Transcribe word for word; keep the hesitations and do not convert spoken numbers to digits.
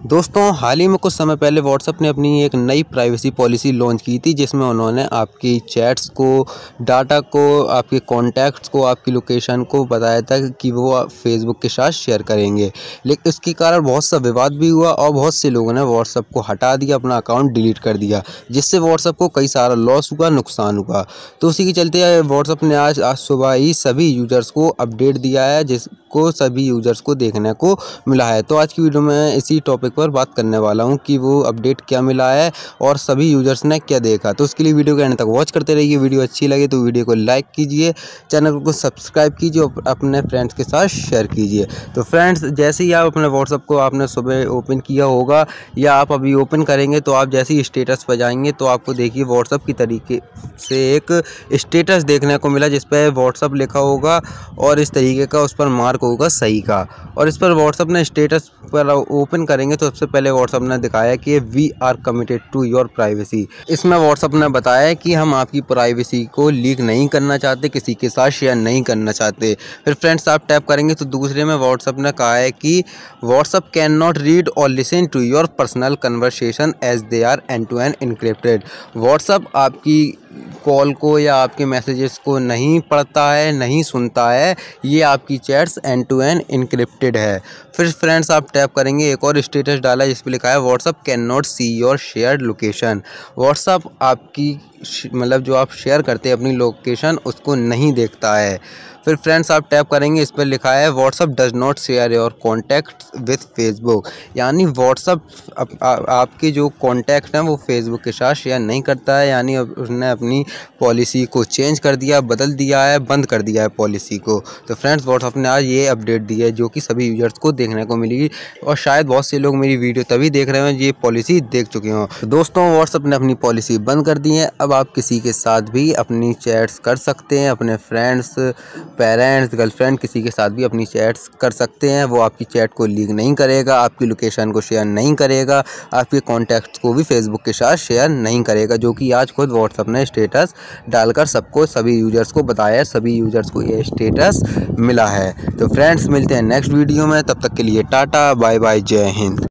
दोस्तों हाल ही में कुछ समय पहले व्हाट्सएप ने अपनी एक नई प्राइवेसी पॉलिसी लॉन्च की थी, जिसमें उन्होंने आपकी चैट्स को, डाटा को, आपके कॉन्टैक्ट्स को, आपकी लोकेशन को बताया था कि वो फेसबुक के साथ शेयर करेंगे। लेकिन इसके कारण बहुत सा विवाद भी हुआ और बहुत से लोगों ने व्हाट्सएप को हटा दिया, अपना अकाउंट डिलीट कर दिया, जिससे व्हाट्सएप को कई सारा लॉस हुआ, नुकसान हुआ। तो उसी के चलते व्हाट्सएप ने आज आज सुबह ही सभी यूजर्स को अपडेट दिया है, जिसको सभी यूजर्स को देखने को मिला है। तो आज की वीडियो में इसी टॉपिक पर बात करने वाला हूं कि वो अपडेट क्या मिला है और सभी यूजर्स ने क्या देखा। तो उसके लिए वीडियो के एंड तक वॉच करते रहिए। वीडियो अच्छी लगे तो वीडियो को लाइक कीजिए, चैनल को सब्सक्राइब कीजिए और अपने फ्रेंड्स के साथ शेयर कीजिए। तो फ्रेंड्स, जैसे ही आप अपने व्हाट्सएप को आपने सुबह ओपन किया होगा या आप अभी ओपन करेंगे, तो आप जैसे ही स्टेटस पर जाएंगे तो आपको देखिए व्हाट्सएप की तरीके से एक स्टेटस देखने को मिला, जिस पर व्हाट्सएप लिखा होगा और इस तरीके का उस पर मार्क होगा सही का। और इस पर व्हाट्सएप ने स्टेटस पर ओपन करेंगे तो सबसे पहले व्हाट्सएप ने दिखाया कि we are committed to your privacy. इसमें व्हाट्सएप ने बताया कि हम आपकी प्राइवेसी को लीक नहीं करना चाहते, किसी के साथ शेयर नहीं करना चाहते। फिर फ्रेंड्स आप टैप करेंगे तो दूसरे में व्हाट्सएप ने कहा है कि व्हाट्सएप कैन नॉट रीड और listen to your personal conversation as they are end to end encrypted. WhatsApp आपकी कॉल को या आपके मैसेजेस को नहीं पढ़ता है, नहीं सुनता है, ये आपकी chats end to end encrypted है। फिर फ्रेंड्स आप टैप करेंगे, एक और स्टेटस डाला है जिस पे लिखा है WhatsApp can not see your shared location. WhatsApp आपकी मतलब जो आप शेयर करते हैं अपनी लोकेशन, उसको नहीं देखता है। फिर फ्रेंड्स आप टैप करेंगे, इस पर लिखा है WhatsApp does not share your contacts with Facebook. यानी व्हाट्सएप आप, आ, आपके जो कॉन्टैक्ट हैं वो फेसबुक के साथ शेयर नहीं करता है। यानी उसने अपनी पॉलिसी को चेंज कर दिया, बदल दिया है, बंद कर दिया है पॉलिसी को। तो फ्रेंड्स व्हाट्सएप ने आज ये अपडेट दी है जो कि सभी यूजर्स को देखने को मिलेगी, और शायद बहुत से लोग मेरी वीडियो तभी देख रहे हैं ये पॉलिसी देख चुके हों। तो दोस्तों व्हाट्सएप ने अपनी पॉलिसी बंद कर दी है। अब आप किसी के साथ भी अपनी चैट्स कर सकते हैं, अपने फ्रेंड्स, पेरेंट्स, गर्लफ्रेंड, किसी के साथ भी अपनी चैट्स कर सकते हैं। वो आपकी चैट को लीक नहीं करेगा, आपकी लोकेशन को शेयर नहीं करेगा, आपके कॉन्टैक्ट्स को भी फेसबुक के साथ शेयर नहीं करेगा, जो कि आज खुद व्हाट्सएप ने स्टेटस डालकर सबको, सभी यूजर्स को बताया, सभी यूजर्स को ये स्टेटस मिला है। तो फ्रेंड्स मिलते हैं नेक्स्ट वीडियो में, तब तक के लिए टाटा बाय बाय, जय हिंद।